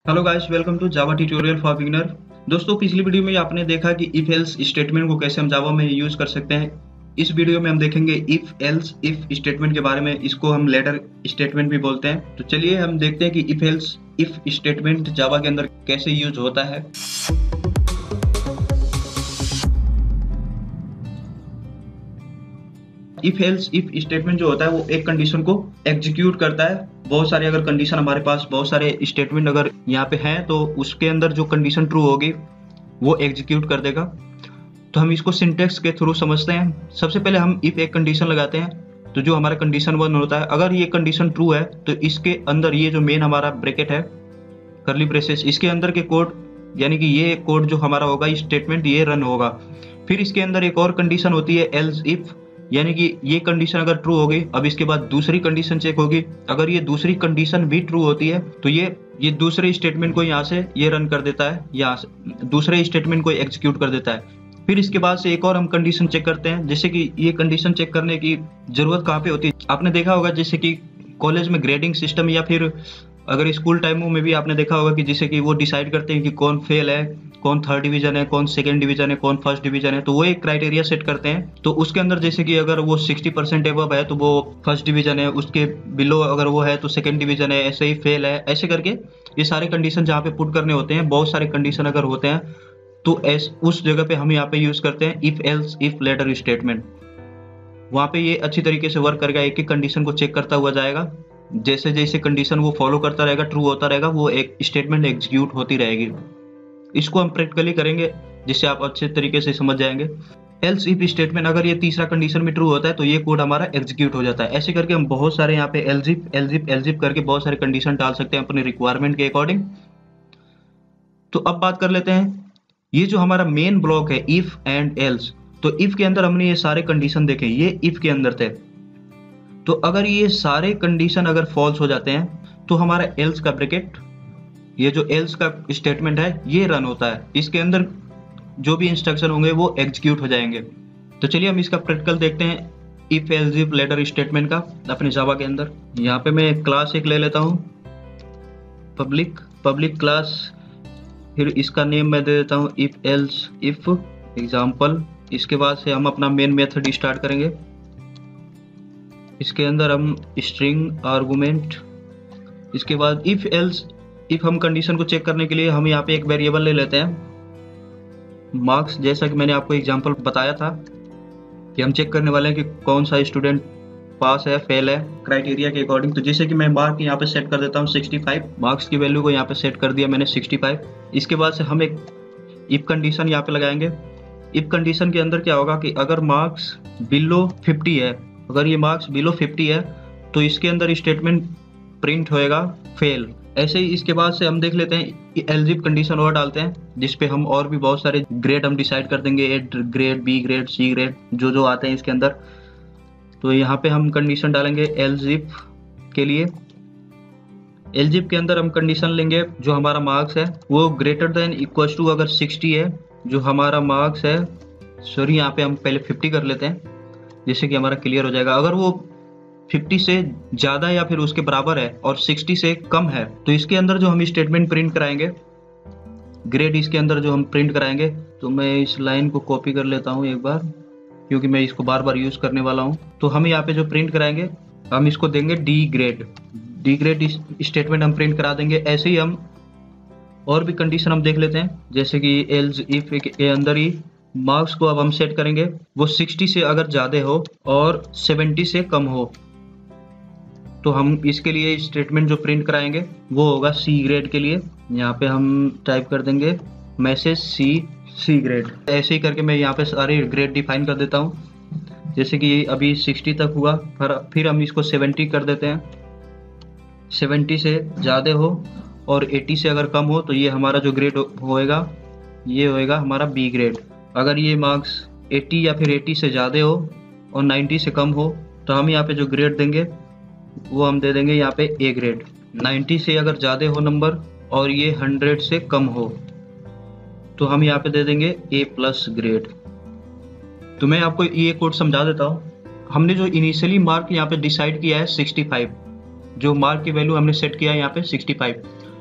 Hello guys, welcome to Java tutorial for beginner. दोस्तों, पिछली video में आपने देखा कि इफ एल्स स्टेटमेंट को कैसे हम जावा में यूज कर सकते हैं। इस वीडियो में हम देखेंगे इफ एल्स इफ स्टेटमेंट के बारे में। इसको हम लेटर स्टेटमेंट भी बोलते हैं। तो चलिए हम देखते हैं कि if else if statement Java के अंदर कैसे यूज होता है। इफ एल्स इफ स्टेटमेंट जो होता है वो एक कंडीशन को एग्जीक्यूट करता है। बहुत सारे अगर कंडीशन हमारे पास बहुत सारे स्टेटमेंट अगर यहाँ पे हैं तो उसके अंदर जो कंडीशन ट्रू होगी वो एग्जीक्यूट कर देगा। तो हम इसको सिंटेक्स के थ्रू समझते हैं। सबसे पहले हम इफ एक कंडीशन लगाते हैं तो जो हमारा कंडीशन वन होता है, अगर ये कंडीशन ट्रू है तो इसके अंदर ये जो मेन हमारा ब्रैकेट है करली ब्रेसेस, इसके अंदर के कोड यानी कि ये कोड जो हमारा होगा स्टेटमेंट ये रन होगा। फिर इसके अंदर एक और कंडीशन होती है एल्स इफ, यानी कि ये कंडीशन अगर ट्रू होगी अब इसके बाद दूसरी कंडीशन चेक होगी। अगर ये दूसरी कंडीशन भी ट्रू होती है तो ये दूसरे स्टेटमेंट को यहाँ से ये रन कर देता है, यहाँ से दूसरे स्टेटमेंट को एग्जीक्यूट कर देता है। फिर इसके बाद से एक और हम कंडीशन चेक करते हैं। जैसे कि ये कंडीशन चेक करने की जरूरत कहाँ पे होती है, आपने देखा होगा जैसे कि कॉलेज में ग्रेडिंग सिस्टम या फिर अगर स्कूल टाइमों में भी आपने देखा होगा कि जैसे कि वो डिसाइड करते हैं कि कौन फेल है, कौन थर्ड डिवीजन है, कौन सेकंड डिवीजन है, कौन फर्स्ट डिवीजन है। तो वो एक क्राइटेरिया सेट करते हैं। तो उसके अंदर जैसे कि अगर वो 60% एबव है तो वो फर्स्ट डिवीजन है, उसके बिलो अगर वो है तो सेकंड डिवीजन है, ऐसे ही फेल है, ऐसे करके ये सारे कंडीशन जहाँ पे पुट करने होते हैं, बहुत सारे कंडीशन अगर होते हैं तो उस जगह पे हम यहाँ पे यूज करते हैं if else if ladder statement. वहाँ पे ये अच्छी तरीके से वर्क करेगा, एक एक कंडीशन को चेक करता हुआ जाएगा। जैसे जैसे कंडीशन वो फॉलो करता रहेगा, ट्रू होता रहेगा, वो एक स्टेटमेंट एग्जीक्यूट होती रहेगी। इसको हम प्रैक्टिकली करेंगे जिससे आप अच्छे तरीके से समझ जाएंगे। एल्स इफ स्टेटमेंट अगर ये तीसरा कंडीशन में ट्रू होता है तो ये कोड हमारा एग्जीक्यूट हो जाता है। ऐसे करके हम बहुत सारे यहाँ पे एल्जिप करके बहुत सारे कंडीशन डाल सकते हैं अपने रिक्वायरमेंट के अकॉर्डिंग। तो अब बात कर लेते हैं, ये जो हमारा मेन ब्लॉक है इफ एंड एल्स, तो इफ के अंदर हमने ये सारे कंडीशन देखे, ये इफ के अंदर थे। तो अगर ये सारे कंडीशन अगर फॉल्स हो जाते हैं तो हमारा एल्स का ब्रैकेट, ये जो एल्स का स्टेटमेंट है ये रन होता है। इसके अंदर जो भी इंस्ट्रक्शन होंगे वो एग्जीक्यूट हो जाएंगे। तो चलिए हम इसका प्रैक्टिकल देखते हैं if else if ladder statement का अपने जावा के अंदर। यहाँ पे मैं क्लास एक ले लेता हूँ, पब्लिक क्लास। फिर इसका नेम मैं दे देता हूँ इफ एल्स इफ एग्जाम्पल। इसके बाद से हम अपना मेन मेथड स्टार्ट करेंगे। इसके अंदर हम स्ट्रिंग आर्गुमेंट, इसके बाद इफ एल्स इफ हम कंडीशन को चेक करने के लिए हम यहाँ पे एक वेरिएबल ले लेते हैं मार्क्स। जैसा कि मैंने आपको एग्जांपल बताया था कि हम चेक करने वाले हैं कि कौन सा स्टूडेंट पास है फेल है क्राइटेरिया के अकॉर्डिंग। तो जैसे कि मैं मार्क यहाँ पे सेट कर देता हूँ 65, मार्क्स की वैल्यू को यहाँ पे सेट कर दिया मैंने 65। इसके बाद से हम एक इफ कंडीशन यहाँ पे लगाएंगे। इफ कंडीशन के अंदर क्या होगा कि अगर मार्क्स बिलो 50 है, अगर ये मार्क्स बिलो 50 है तो इसके अंदर स्टेटमेंट प्रिंट होएगा फेल। ऐसे ही इसके बाद से हम देख लेते हैं एल्जिप कंडीशन और डालते हैं जिसपे हम और भी बहुत सारे ग्रेड हम डिसाइड कर देंगे, A grade, B grade, C grade, जो आते हैं इसके अंदर। तो यहाँ पे हम कंडीशन डालेंगे एल्जिप के लिए। एल्जिप के अंदर हम कंडीशन लेंगे जो हमारा मार्क्स है वो ग्रेटर देन इक्वल टू अगर 60 है, जो हमारा मार्क्स है, सॉरी यहाँ पे हम पहले 50 कर लेते हैं जिससे कि हमारा क्लियर हो जाएगा। अगर वो 50 से ज्यादा या फिर उसके बराबर है और 60 से कम है तो इसके अंदर जो हम स्टेटमेंट प्रिंट कराएंगे, ग्रेड इसके अंदर जो हम प्रिंट कराएंगे, तो मैं इस लाइन को कॉपी कर लेता हूँ एक बार क्योंकि मैं इसको बार बार यूज करने वाला हूँ। तो हम यहाँ पे जो प्रिंट कराएंगे हम इसको देंगे डी ग्रेड स्टेटमेंट हम प्रिंट करा देंगे। ऐसे ही हम और भी कंडीशन हम देख लेते हैं, जैसे कि एल्स इफ के अंदर ही मार्क्स को अब हम सेट करेंगे वो 60 से अगर ज्यादा हो और 70 से कम हो तो हम इसके लिए स्टेटमेंट जो प्रिंट कराएंगे वो होगा सी ग्रेड के लिए। यहाँ पे हम टाइप कर देंगे मैसेज सी ग्रेड। ऐसे ही करके मैं यहाँ पे सारे ग्रेड डिफाइन कर देता हूँ। जैसे कि अभी 60 तक हुआ, फिर हम इसको 70 कर देते हैं। 70 से ज़्यादा हो और 80 से अगर कम हो तो ये हमारा जो ग्रेड होएगा ये होएगा हमारा बी ग्रेड। अगर ये मार्क्स 80 या फिर 80 से ज़्यादा हो और 90 से कम हो तो हम यहाँ पे जो ग्रेड देंगे वो हम दे देंगे यहाँ पे ए ग्रेड। 90 से अगर ज़्यादा हो नंबर और ये 100 से कम हो तो हम यहाँ पे दे देंगे ए प्लस ग्रेड। तो मैं आपको ये कोड समझा देता हूँ। हमने जो इनिशियली मार्क यहाँ पे डिसाइड किया है 65, जो मार्क की वैल्यू हमने सेट किया है यहाँ पे 65,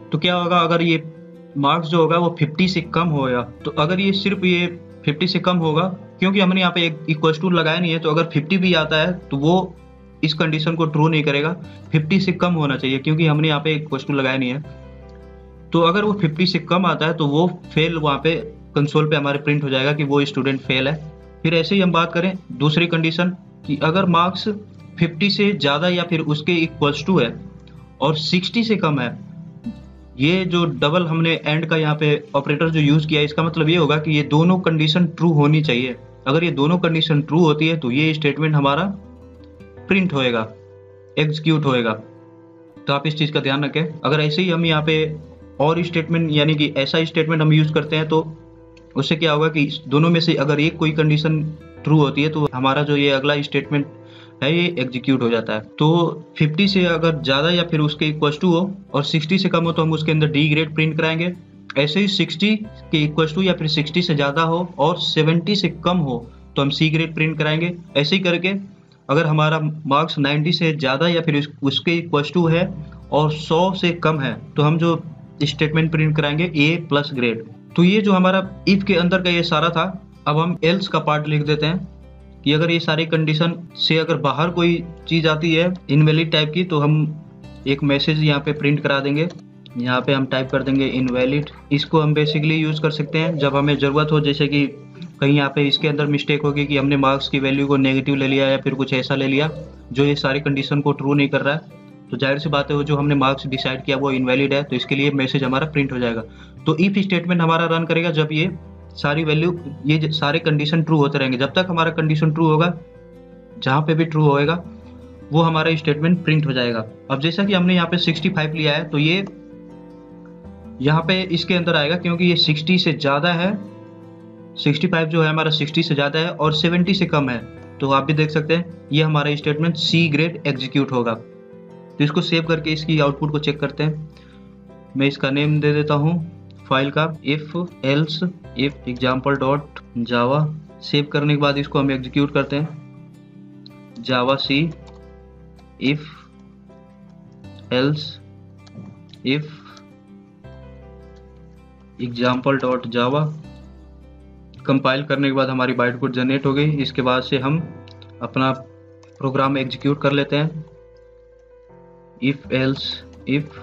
तो क्या होगा, अगर ये मार्क्स जो होगा वो 50 से कम होगा, तो अगर ये सिर्फ ये 50 से कम होगा, क्योंकि हमने यहाँ पे एक इक्वल टू लगाया नहीं है, तो अगर 50 भी आता है तो वो इस कंडीशन को ट्रू नहीं करेगा। 50 से कम होना चाहिए, क्योंकि हमने यहाँ पे इक्वल टू लगाया नहीं है। तो अगर वो 50 से कम आता है तो वो फेल वहाँ पे कंसोल पे हमारे प्रिंट हो जाएगा कि वो स्टूडेंट फेल है। फिर ऐसे ही हम बात करें दूसरी कंडीशन कि अगर मार्क्स 50 से ज़्यादा या फिर उसके इक्वल्स टू है और 60 से कम है, ये जो डबल हमने एंड का यहाँ पे ऑपरेटर जो यूज़ किया है, इसका मतलब ये होगा कि ये दोनों कंडीशन ट्रू होनी चाहिए। अगर ये दोनों कंडीशन ट्रू होती है तो ये स्टेटमेंट हमारा प्रिंट होएगा, एग्जीक्यूट होएगा। तो आप इस चीज़ का ध्यान रखें। अगर ऐसे ही हम यहाँ पे और स्टेटमेंट यानी कि ऐसा स्टेटमेंट हम यूज़ करते हैं, तो उससे क्या होगा कि दोनों में से अगर एक कोई कंडीशन ट्रू होती है तो हमारा जो ये अगला स्टेटमेंट है ये एग्जीक्यूट हो जाता है। तो 50 से अगर ज़्यादा या फिर उसके इक्वल टू हो और 60 से कम हो तो हम उसके अंदर डी ग्रेड प्रिंट कराएंगे। ऐसे ही 60 के इक्वल टू या फिर 60 से ज़्यादा हो और 70 से कम हो तो हम सी ग्रेड प्रिंट कराएंगे। ऐसे ही करके अगर हमारा मार्क्स 90 से ज़्यादा या फिर उसके इक्वल टू है और 100 से कम है तो हम जो स्टेटमेंट प्रिंट कराएंगे ए प्लस ग्रेड। तो ये जो हमारा इफ के अंदर का ये सारा था। अब हम एल्स का पार्ट लिख देते हैं कि अगर ये सारी कंडीशन से अगर बाहर कोई चीज़ आती है इनवैलिड टाइप की, तो हम एक मैसेज यहाँ पे प्रिंट करा देंगे। यहाँ पे हम टाइप कर देंगे इनवैलिड। इसको हम बेसिकली यूज़ कर सकते हैं जब हमें ज़रूरत हो, जैसे कि कहीं यहाँ पे इसके अंदर मिस्टेक होगी कि हमने मार्क्स की वैल्यू को नेगेटिव ले लिया या फिर कुछ ऐसा ले लिया जो ये सारी कंडीशन को ट्रू नहीं कर रहा है, तो जाहिर सी बात है वो जो हमने मार्क्स डिसाइड किया वो इनवैलिड है, तो इसके लिए मैसेज हमारा प्रिंट हो जाएगा। तो इफ स्टेटमेंट हमारा रन करेगा जब ये सारी वैल्यू, ये सारे कंडीशन ट्रू होते रहेंगे। जब तक हमारा कंडीशन ट्रू होगा, जहाँ पे भी ट्रू होएगा वो हमारा स्टेटमेंट प्रिंट हो जाएगा। अब जैसा कि हमने यहाँ पे 65 लिया है तो ये यहाँ पे इसके अंदर आएगा, क्योंकि ये 60 से ज़्यादा है। 65 जो है हमारा 60 से ज़्यादा है और 70 से कम है, तो आप भी देख सकते हैं ये हमारा स्टेटमेंट सी ग्रेड एग्जीक्यूट होगा। तो इसको सेव करके इसकी आउटपुट को चेक करते हैं। मैं इसका नेम दे देता हूँ फाइल का, if else if example dot java. Save करने के बाद इसको हम एग्जीक्यूट करते हैं, javac if else if example dot java. Compile करने के बाद हमारी बाइट कोड जनरेट हो गई। इसके बाद से हम अपना प्रोग्राम एग्जीक्यूट कर लेते हैं, इफ एल्स इफ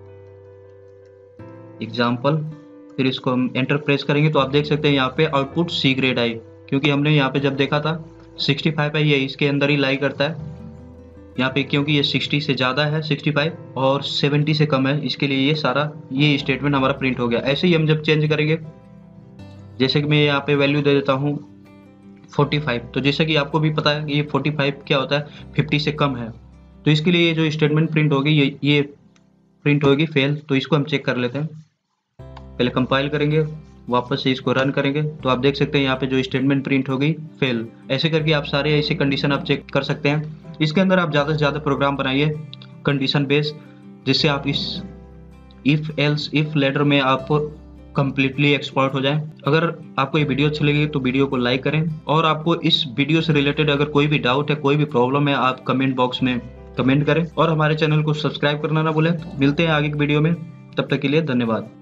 एग्जाम्पल। फिर इसको हम एंटर प्रेस करेंगे तो आप देख सकते हैं यहाँ पे आउटपुट सी ग्रेड आई, क्योंकि हमने यहाँ पे जब देखा था 65 है, ये इसके अंदर ही लाई करता है यहाँ पे, क्योंकि ये 60 से ज़्यादा है 65 और 70 से कम है, इसके लिए ये सारा ये स्टेटमेंट हमारा प्रिंट हो गया। ऐसे ही हम जब चेंज करेंगे, जैसे कि मैं यहाँ पे वैल्यू दे देता हूँ 45, तो जैसे कि आपको भी पता है कि ये 45 क्या होता है, 50 से कम है, तो इसके लिए ये जो स्टेटमेंट प्रिंट होगी ये प्रिंट होगी फेल। तो इसको हम चेक कर लेते हैं। पहले कंपाइल करेंगे, वापस से इसको रन करेंगे, तो आप देख सकते हैं यहाँ पे जो स्टेटमेंट प्रिंट हो गई फेल। ऐसे करके आप सारे ऐसे कंडीशन आप चेक कर सकते हैं। इसके अंदर आप ज़्यादा से ज़्यादा प्रोग्राम बनाइए कंडीशन बेस्ड, जिससे आप इस इफ एल्स इफ लेटर में आप कंप्लीटली एक्सपर्ट हो जाएं। अगर आपको ये वीडियो अच्छी लगी तो वीडियो को लाइक करें, और आपको इस वीडियो से रिलेटेड अगर कोई भी डाउट है, कोई भी प्रॉब्लम है, आप कमेंट बॉक्स में कमेंट करें, और हमारे चैनल को सब्सक्राइब करना ना भूलें। मिलते हैं आगे की वीडियो में, तब तक के लिए धन्यवाद।